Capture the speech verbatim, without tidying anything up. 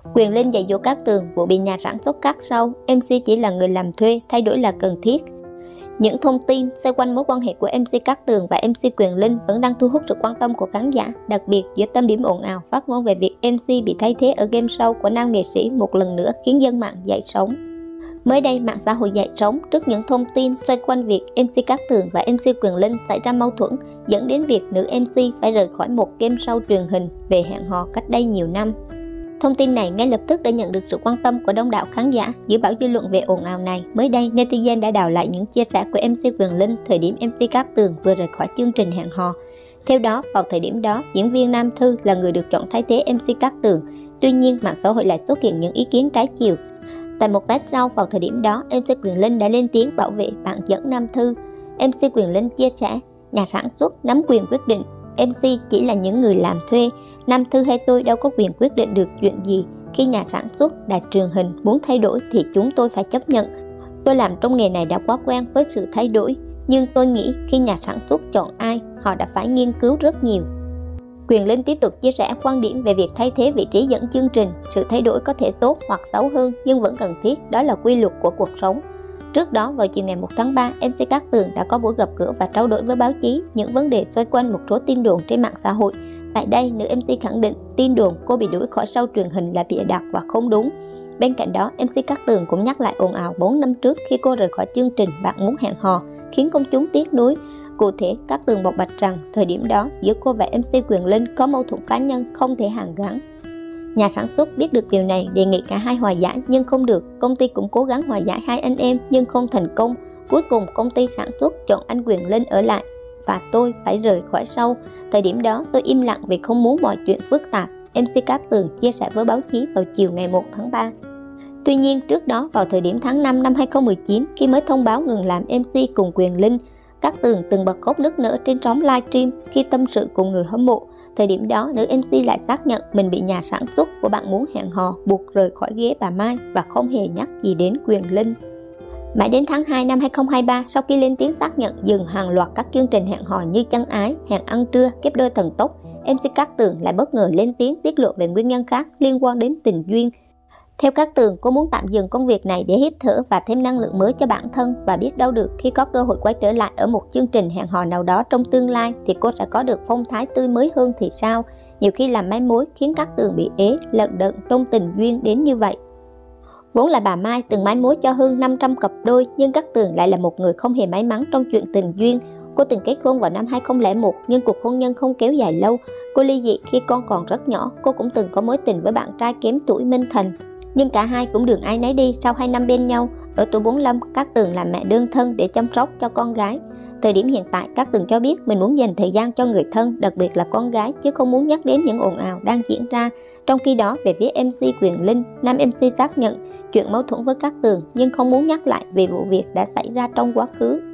Quyền Linh dạy dỗ Cát Tường vụ bị nhà sản xuất cắt sau, em xê chỉ là người làm thuê, thay đổi là cần thiết. Những thông tin xoay quanh mối quan hệ của em xê Cát Tường và em xê Quyền Linh vẫn đang thu hút sự quan tâm của khán giả, đặc biệt giữa tâm điểm ồn ào phát ngôn về việc em xê bị thay thế ở game show của nam nghệ sĩ một lần nữa khiến dân mạng dậy sóng. Mới đây, mạng xã hội dậy sóng trước những thông tin xoay quanh việc em xê Cát Tường và em xê Quyền Linh xảy ra mâu thuẫn, dẫn đến việc nữ em xê phải rời khỏi một game show truyền hình về hẹn hò cách đây nhiều năm. Thông tin này ngay lập tức đã nhận được sự quan tâm của đông đảo khán giả. Giữa bão dư luận về ồn ào này, mới đây netizen đã đào lại những chia sẻ của em xê Quyền Linh thời điểm em xê Cát Tường vừa rời khỏi chương trình hẹn hò. Theo đó, vào thời điểm đó, diễn viên Nam Thư là người được chọn thay thế em xê Cát Tường. Tuy nhiên, mạng xã hội lại xuất hiện những ý kiến trái chiều. Tại một test sau vào thời điểm đó, em xê Quyền Linh đã lên tiếng bảo vệ bạn dẫn Nam Thư. em xê Quyền Linh chia sẻ, nhà sản xuất nắm quyền quyết định, em xê chỉ là những người làm thuê, Nam Thư hay tôi đâu có quyền quyết định được chuyện gì. Khi nhà sản xuất, đài truyền hình muốn thay đổi thì chúng tôi phải chấp nhận. Tôi làm trong nghề này đã quá quen với sự thay đổi, nhưng tôi nghĩ khi nhà sản xuất chọn ai, họ đã phải nghiên cứu rất nhiều. Quyền Linh tiếp tục chia sẻ quan điểm về việc thay thế vị trí dẫn chương trình. Sự thay đổi có thể tốt hoặc xấu hơn nhưng vẫn cần thiết, đó là quy luật của cuộc sống. Trước đó, vào chiều ngày một tháng ba, em xê Cát Tường đã có buổi gặp gỡ và trao đổi với báo chí những vấn đề xoay quanh một số tin đồn trên mạng xã hội. Tại đây, nữ em xê khẳng định tin đồn cô bị đuổi khỏi show truyền hình là bịa đặt và không đúng. Bên cạnh đó, em xê Cát Tường cũng nhắc lại ồn ào bốn năm trước khi cô rời khỏi chương trình Bạn Muốn Hẹn Hò, khiến công chúng tiếc nuối. Cụ thể, Cát Tường bộc bạch rằng thời điểm đó giữa cô và em xê Quyền Linh có mâu thuẫn cá nhân không thể hàn gắn. Nhà sản xuất biết được điều này, đề nghị cả hai hòa giải nhưng không được. Công ty cũng cố gắng hòa giải hai anh em nhưng không thành công. Cuối cùng công ty sản xuất chọn anh Quyền Linh ở lại và tôi phải rời khỏi show. Thời điểm đó tôi im lặng vì không muốn mọi chuyện phức tạp, em xê Cát Tường chia sẻ với báo chí vào chiều ngày một tháng ba. Tuy nhiên trước đó vào thời điểm tháng năm năm hai không một chín, khi mới thông báo ngừng làm em xê cùng Quyền Linh, Cát Tường từng bật khóc nức nở trên sóng livestream khi tâm sự cùng người hâm mộ. Thời điểm đó, nữ em xê lại xác nhận mình bị nhà sản xuất của Bạn Muốn Hẹn Hò buộc rời khỏi ghế bà Mai và không hề nhắc gì đến Quyền Linh. Mãi đến tháng hai năm hai không hai ba, sau khi lên tiếng xác nhận dừng hàng loạt các chương trình hẹn hò như Chân Ái, Hẹn Ăn Trưa, Kép Đôi Thần Tốc, em xê Cát Tường lại bất ngờ lên tiếng tiết lộ về nguyên nhân khác liên quan đến tình duyên. Theo Cát Tường, cô muốn tạm dừng công việc này để hít thở và thêm năng lượng mới cho bản thân, và biết đâu được khi có cơ hội quay trở lại ở một chương trình hẹn hò nào đó trong tương lai thì cô sẽ có được phong thái tươi mới hơn thì sao. Nhiều khi làm mai mối khiến Cát Tường bị ế, lận đận trong tình duyên đến như vậy. Vốn là bà Mai từng mai mối cho hơn năm trăm cặp đôi, nhưng Cát Tường lại là một người không hề may mắn trong chuyện tình duyên. Cô từng kết hôn vào năm hai không không một nhưng cuộc hôn nhân không kéo dài lâu. Cô ly dị khi con còn rất nhỏ. Cô cũng từng có mối tình với bạn trai kém tuổi Minh Thành, nhưng cả hai cũng đường ai nấy đi sau hai năm bên nhau. Ở tuổi bốn mươi lăm, Cát Tường làm mẹ đơn thân để chăm sóc cho con gái. Thời điểm hiện tại, Cát Tường cho biết mình muốn dành thời gian cho người thân, đặc biệt là con gái, chứ không muốn nhắc đến những ồn ào đang diễn ra. Trong khi đó, về phía em xê Quyền Linh, nam em xê xác nhận chuyện mâu thuẫn với Cát Tường nhưng không muốn nhắc lại vì vụ việc đã xảy ra trong quá khứ.